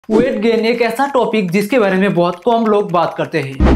Weight gain एक ऐसा topic जिसके बारे में बहुत कम लोग बात करते हैं।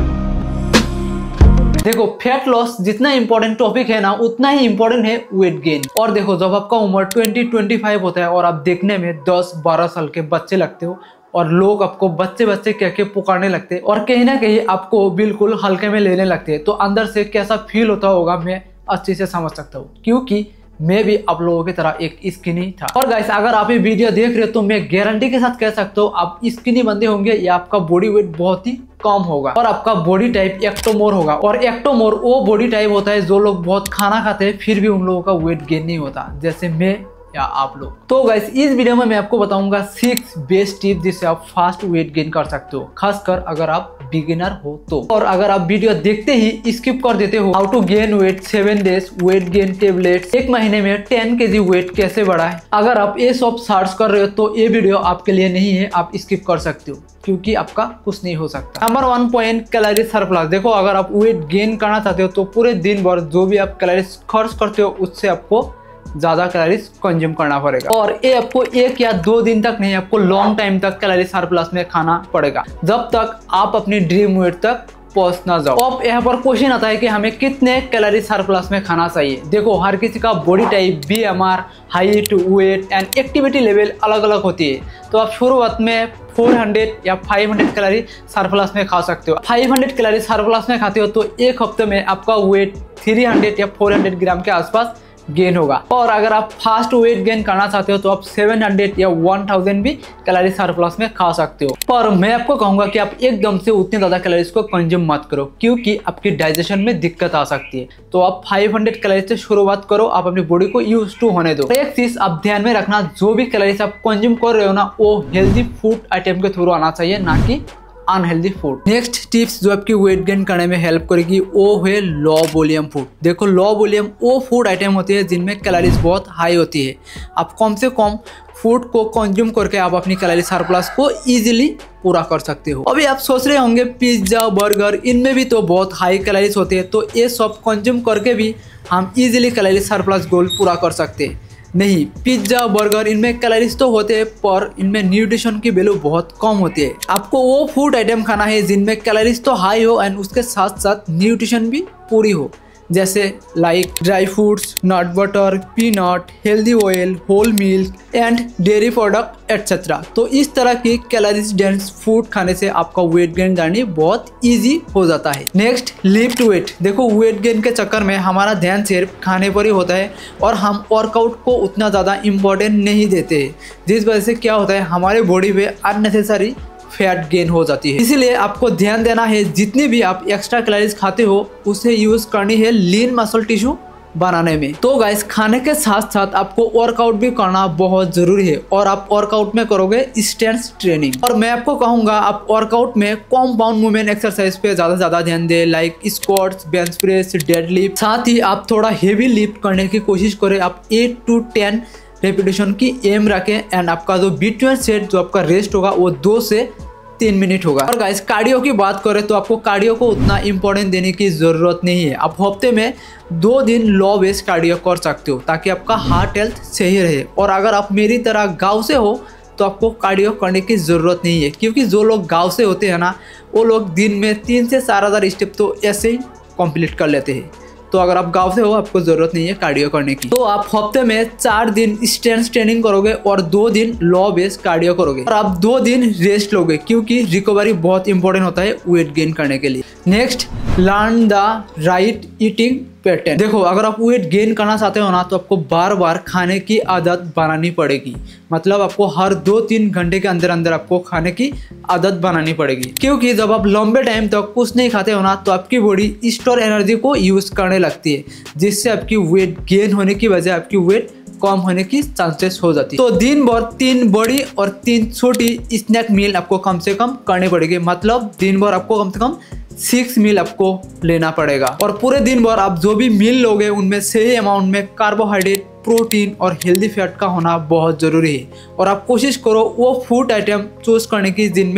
देखो, फैट लॉस जितना इंपॉर्टेंट टॉपिक है ना, उतना ही इंपॉर्टेंट है वेट गेन। और देखो, जब आपका उम्र 20-25 होता है और आप देखने में 10-12 साल के बच्चे लगते हो और लोग आपको बच्चे बच्चे कह के पुकारने लगते हैं और कहीं ना कहीं आपको बिल्कुल हल्के में लेने लगते हैं, तो अंदर से कैसा फील होता होगा मैं अच्छे से समझ सकता हूँ, क्योंकि मैं भी आप लोगों की तरह एक स्किनी था। और गाइस, अगर आप ये वीडियो देख रहे हो तो मैं गारंटी के साथ कह सकता हूँ आप स्किनी बंदे होंगे या आपका बॉडी वेट बहुत ही कम होगा और आपका बॉडी टाइप एक्टोमोर होगा। और एक्टोमोर वो बॉडी टाइप होता है जो लोग बहुत खाना खाते हैं फिर भी उन लोगों का वेट गेन नहीं होता, जैसे मैं या आप लोग। तो गाइस, इस वीडियो में मैं आपको बताऊंगा 6 बेस्ट टिप जिससे आप फास्ट वेट गेन कर सकते हो, खासकर अगर आप बिगिनर हो तो। और अगर आप वीडियो देखते ही स्किप कर देते हो, how to gain weight 7 days weight gain tablets, 1 महीने में 10 kg वेट कैसे बढ़ाए, अगर आप ये सब सर्च कर रहे हो तो ये वीडियो आपके लिए नहीं है, आप स्किप कर सकते हो क्योंकि आपका कुछ नहीं हो सकता। Number 1 point, calorie surplus. देखो, अगर आप वेट गेन करना चाहते हो तो पूरे दिन भर जो भी आप कैलोरीज खर्च करते हो उससे आपको ज्यादा कैलोरीज कंज्यूम करना पड़ेगा। और ये आपको 1 या 2 दिन तक नहीं, आपको लॉन्ग टाइम तक कैलोरी सरप्लस में खाना पड़ेगा, जब तक आप अपनी ड्रीम वेट तक पहुंच ना जाओ। अब यहाँ पर क्वेश्चन आता है कि हमें कितने कैलोरी सरप्लस में खाना चाहिए। देखो, हर किसी का body type, BMR, height, weight and activity level अलग अलग होती है, तो आप शुरुआत में 400 या 500 कैलोरी सरप्लस में खा सकते हो। 500 कैलोरी सरप्लस में खाते हो तो 1 हफ्ते में आपका वेट 300 या 400 ग्राम के आसपास गेन होगा। और अगर आप फास्ट वेट गेन करना चाहते हो तो आप 700 या 1000 भी कैलोरी सरप्लस में खा सकते हो। पर मैं आपको कहूंगा कि आप एकदम से उतनी ज्यादा कैलोरीज को कंज्यूम मत करो, क्योंकि आपकी डाइजेशन में दिक्कत आ सकती है। तो आप 500 कैलोरीज से शुरुआत करो, आप अपनी बॉडी को यूज टू होने दो। एक चीज आप ध्यान में रखना, जो भी कैलोरीज आप कंज्यूम कर रहे हो ना, वो हेल्दी फूड आइटम के थ्रू आना चाहिए, ना कि अनहेल्दी फूड। नेक्स्ट टिप्स जो आपकी वेट गेन करने में हेल्प करेगी वो है लो वॉल्यूम फूड। देखो, लो वॉल्यूम वो फूड आइटम होती है जिनमें कैलोरीज बहुत हाई होती है। आप कम से कम फूड को कंज्यूम करके आप अपनी कैलोरी सरप्लस को इजीली पूरा कर सकते हो। अभी आप सोच रहे होंगे पिज्जा, बर्गर, इनमें भी तो बहुत हाई कैलोरीज होती है, तो ये सब कंज्यूम करके भी हम इजीली कैलोरी सरप्लस गोल पूरा कर सकते हैं। नहीं, पिज्जा, बर्गर, इनमें कैलोरीज तो होते हैं पर इनमें न्यूट्रिशन की वैल्यू बहुत कम होती है। आपको वो फूड आइटम खाना है जिनमें कैलोरीज तो हाई हो एंड उसके साथ साथ न्यूट्रिशन भी पूरी हो, जैसे like dry fruits, nut butter, peanut, healthy oil, whole milk and dairy product etcetera. तो इस तरह की कैलोरीज डेंस फूड खाने से आपका वेट गेन जर्नी बहुत इजी हो जाता है। Next, lift weight. देखो, वेट गेन के चक्कर में हमारा ध्यान सिर्फ खाने पर ही होता है और हम वर्कआउट को उतना ज़्यादा इम्पोर्टेंट नहीं देते हैं, जिस वजह से क्या होता है, हमारे बॉडी में अननेसेसरी फैट गेन हो जाती है। इसीलिए आपको ध्यान देना है, जितनी भी आप एक्स्ट्रा कैलोरीज खाते हो उसे यूज करनी है लीन मसल टिश्यू बनाने में। तो गाइस, खाने के साथ साथ आपको वर्कआउट भी करना बहुत जरूरी है और आप वर्कआउट में करोगे स्ट्रेंथ ट्रेनिंग। और मैं आपको कहूंगा आप वर्कआउट में कॉम्पाउंड मूवमेंट एक्सरसाइज पे ज्यादा ध्यान दें, like squats, bench press, deadlift. साथ ही आप थोड़ा हेवी लिफ्ट करने की कोशिश करें। आप 8 to 10 रेपिटेशन की एम रखें एंड आपका जो बिटवीन सेट जो आपका रेस्ट होगा वो 2 से 3 मिनट होगा। और गाइस, कार्डियो की बात करें तो आपको कार्डियो को उतना इंपॉर्टेंट देने की जरूरत नहीं है। आप हफ्ते में 2 दिन लो बेस कार्डियो कर सकते हो ताकि आपका हार्ट हेल्थ सही रहे। और अगर आप मेरी तरह गांव से हो तो आपको कार्डियो करने की जरूरत नहीं है, क्योंकि जो लोग गांव से होते हैं ना, वो लोग दिन में 3 से 4000 स्टेप तो ऐसे ही कंप्लीट कर लेते हैं। तो अगर आप गांव से हो आपको जरूरत नहीं है कार्डियो करने की। तो आप हफ्ते में 4 दिन स्ट्रेंथ ट्रेनिंग करोगे और 2 दिन लो बेस कार्डियो करोगे और आप 2 दिन रेस्ट लोगे, क्योंकि रिकवरी बहुत इंपॉर्टेंट होता है वेट गेन करने के लिए। Next, learn the right eating pattern. देखो, अगर आप वेट गेन करना चाहते हो ना तो आपको बार बार खाने की आदत बनानी पड़ेगी। मतलब आपको हर 2-3 घंटे के अंदर अंदर आपको खाने की आदत बनानी पड़ेगी, क्योंकि जब आप लंबे टाइम तक कुछ नहीं खाते हो ना तो आपकी बॉडी स्टोर एनर्जी को यूज करने लगती है, जिससे आपकी वेट गेन होने की बजाय आपकी वेट कम होने की चांसेस हो जाती है। तो दिन भर 3 बड़ी और 3 छोटी स्नैक मील आपको कम से कम करनी पड़ेगी। मतलब दिन भर आपको कम से कम 6 मील आपको लेना पड़ेगा। और पूरे दिन भर आप जो भी मील लोगे उनमें सही अमाउंट में कार्बोहाइड्रेट, प्रोटीन और हेल्दी फैट का होना बहुत जरूरी है। और आप कोशिश करो वो फूड आइटम चूज करने की जिनमें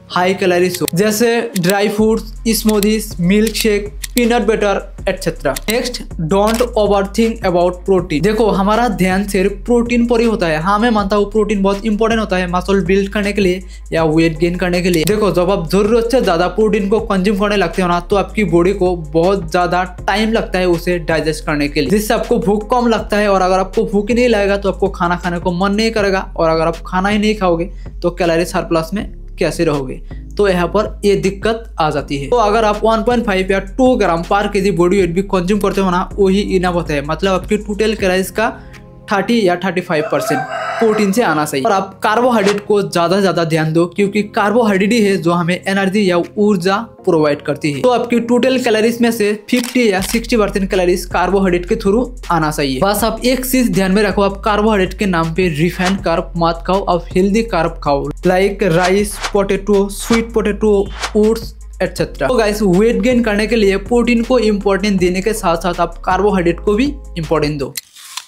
हाई कैलोरीज हो, जैसे dry fruits, smoothies, milk shake, peanut butter etcetera. Next, don't overthink about protein. देखो हमारा ध्यान सिर्फ प्रोटीन पर ही होता है। हाँ मैं मानता हूँ प्रोटीन बहुत इंपॉर्टेंट होता है मसल बिल्ड करने के लिए या वेट गेन करने के लिए। देखो जब आप जरूरत से ज्यादा प्रोटीन को कंज्यूम करने लगते हो ना, तो आपकी बॉडी को बहुत ज्यादा टाइम लगता है उसे डाइजेस्ट करने के लिए, जिससे आपको भूख कम लगता है। और अगर आपको भूख ही नहीं लगेगा तो आपको खाना खाने को मन नहीं करेगा, और अगर आप खाना ही नहीं खाओगे तो कैलोरी सरप्लस में कैसे रहोगे। तो यहाँ पर ये दिक्कत आ जाती है। तो अगर आप 1.5 या 2 ग्राम पर केजी बॉडी वेट भी कंज्यूम करते हो ना, वही इनफ होता है। मतलब आपकी टोटल कैलोरीज का 30 या 35% प्रोटीन से आना चाहिए। और आप कार्बोहाइड्रेट को ज्यादा से ज्यादा ध्यान दो, क्योंकि कार्बोहाइड्रेट ही है जो हमें एनर्जी या ऊर्जा प्रोवाइड करती है। तो आपकी टोटल कैलोरीज में से 50 या 60% कैलोरीज कार्बोहाइड्रेट के थ्रू आना चाहिए। बस आप एक चीज ध्यान में रखो, आप कार्बोहाइड्रेट के नाम पे रिफाइंड कार्ब मत खाओ, आप हेल्दी कार्ब खाओ, like rice, potato, sweet potato, oats etcetera. तो गाइस वेट गेन करने के लिए प्रोटीन को इम्पोर्टेंट देने के साथ साथ आप कार्बोहाइड्रेट को भी इम्पोर्टेंट दो।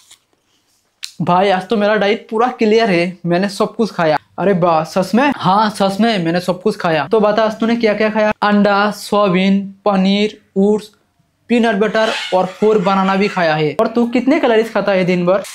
भाई आज तो मेरा डाइट पूरा क्लियर है, मैंने सब कुछ खाया। अरे वाह सच में? हाँ सच में मैंने सब कुछ खाया। तो बता आज तूने क्या क्या खाया? अंडा, soybean, paneer, oats, peanut butter और 4 बनाना भी खाया है। और तू कितने कैलोरीज खाता है दिन भर?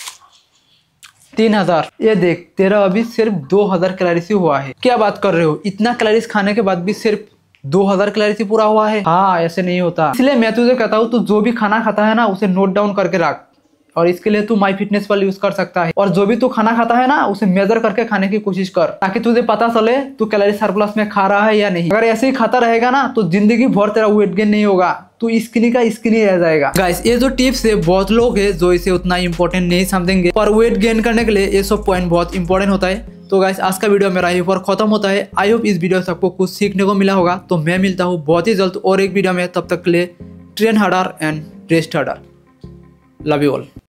3000। ये देख तेरा अभी सिर्फ 2000 कैलोरीज ही हुआ है। क्या बात कर रहे हो, इतना कैलोरीज खाने के बाद भी सिर्फ 2000 कैलोरीज ही पूरा हुआ है? हाँ ऐसे नहीं होता, इसलिए मैं तुझे कहता हूँ तू जो भी खाना खाता है ना उसे नोट डाउन करके रख, और इसके लिए तू माई फिटनेस पल यूज कर सकता है। और जो भी तू खाना खाता है ना उसे मेजर करके खाने की कोशिश कर, ताकि तुझे पता चले तू कैलोरी सरप्लस में खा रहा है या नहीं। अगर ऐसे ही खाता रहेगा ना तो जिंदगी भर तेरा वेट गेन नहीं होगा, तू स्किनी का स्किनी रह जाएगा। गाइस ये जो टिप्स है बहुत लोग है जो इसे उतना इंपॉर्टेंट नहीं समझेंगे, पर वेट गेन करने के लिए ये सब पॉइंट बहुत इंपॉर्टेंट होता है। तो गाइस आज का वीडियो मेरा यहीं पर खत्म होता है। आई होप इस वीडियो से आपको कुछ सीखने को मिला होगा। तो मैं मिलता हूँ बहुत ही जल्द और एक वीडियो में, तब तक के लिए train harder and rest harder. Love you all.